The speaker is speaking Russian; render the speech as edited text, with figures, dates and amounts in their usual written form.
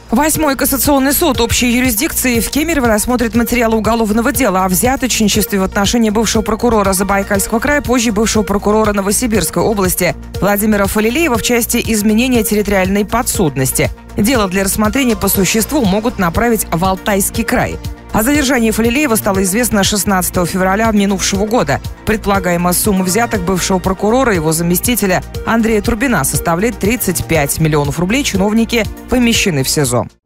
Восьмой кассационный суд общей юрисдикции в Кемерово рассмотрит материалы уголовного дела о взяточничестве в отношении бывшего прокурора Забайкальского края, позже бывшего прокурора Новосибирской области Владимира Фалилеева в части изменения территориальной подсудности. Дело для рассмотрения по существу могут направить в Алтайский край. О задержании Фалилеева стало известно 16 февраля минувшего года. Предполагаемая сумма взяток бывшего прокурора и его заместителя Андрея Турбина составляет 35 миллионов рублей. Чиновники помещены в СИЗО.